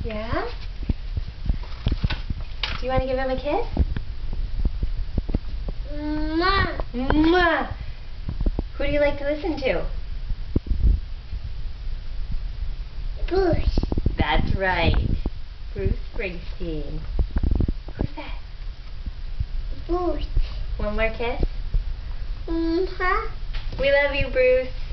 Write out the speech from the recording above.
Yeah? Do you want to give him a kiss? Mwah. Mwah. Who do you like to listen to? Bruce. That's right. Bruce Springsteen. Who's that? Bruce. One more kiss? Mm-hmm. We love you, Bruce.